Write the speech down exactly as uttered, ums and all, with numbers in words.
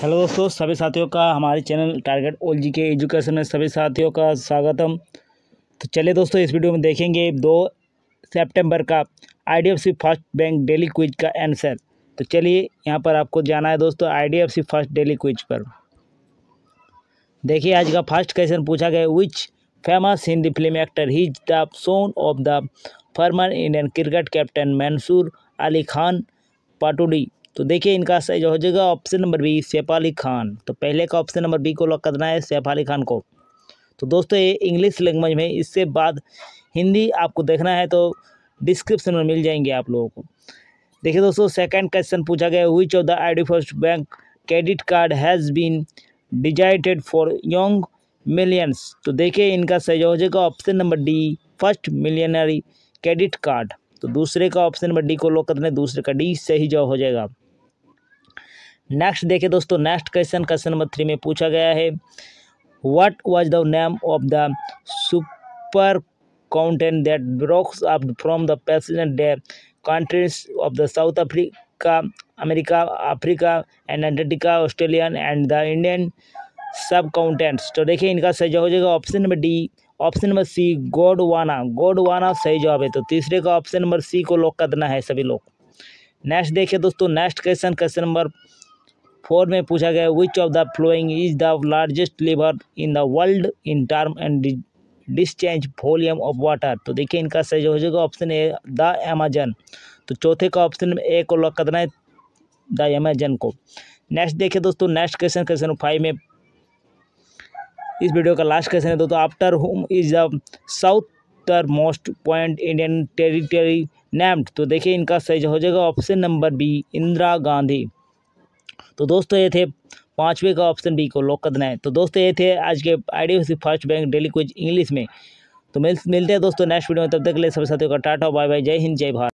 Hello दोस्तों, सभी साथियों का हमारे चैनल टारगेट ओल जी के एजुकेशन में सभी साथियों का स्वागतम। तो चलिए दोस्तों, इस वीडियो में देखेंगे दो सितंबर का IDFC first bank daily quiz का आंसर। तो चलिए, यहाँ पर आपको जाना है दोस्तों आईडीएफसी फर्स्ट डेली क्विज पर। देखिए, आज का फर्स्ट क्वेश्चन पूछा गया, which famous Hindi film actor is the son of the former Indian cricket captain Mansoor Ali Khan Pataudi. तो देखिए, इनका सही हो जाएगा option number B, Saif Ali Khan. तो पहले का ऑप्शन नंबर बी को लॉक करना है, सैफ अली खान को। तो दोस्तों, ये इंग्लिश लैंग्वेज में, इससे बाद हिंदी आपको देखना है तो डिस्क्रिप्शन में मिल जाएंगे आप लोगों को। देखिए दोस्तों, सेकंड क्वेश्चन पूछा गया, which of the IDFC bank credit card has been designed for young millions. तो देखिए, इनका सही हो जाएगा option number D, first millennia credit card. तो दूसरे का ऑप्शन नंबर डी को लॉक करना है, दूसरे का डी सही जो हो जाएगा। नेक्स्ट देखिए दोस्तों, next question question number three में पूछा गया है, what was the name of the super continent that broke up from the present day countries of the South Africa, America, Africa and Antarctica, Australian and the Indian subcontinents. तो देखिए, इनका सही जवाब हो जाएगा option number D, option number C Gondwana. Gondwana सही जवाब है। तो तीसरे का ऑप्शन नंबर सी को लॉक करना है सभी लोग। नेक्स्ट देखिए दोस्तों, next question question number four में पूछा गया, which of the following is the largest river in the world in term and discharge volume of water. तो देखिए, इनका सही हो जाएगा ऑप्शन ए, द अमेजन। तो चौथे का ऑप्शन ए को लॉक करना है, द अमेजन को। नेक्स्ट देखिए दोस्तों, नेक्स्ट क्वेश्चन क्वेश्चन फाइव में, इस वीडियो का लास्ट क्वेश्चन है दोस्तों, after whom is the southernmost point Indian territory named. तो देखिए, इनका सही हो जाएगा option number B, Indira Gandhi. तो दोस्तों, ये थे पांचवे का ऑप्शन बी को लॉक करना है। तो दोस्तों, ये थे आज के IDFC first bank daily quiz English में। तो मिलते हैं दोस्तों नेक्स्ट वीडियो में, तब तक के लिए सभी साथियों का टाटा बाय बाय, जय हिंद जय भारत।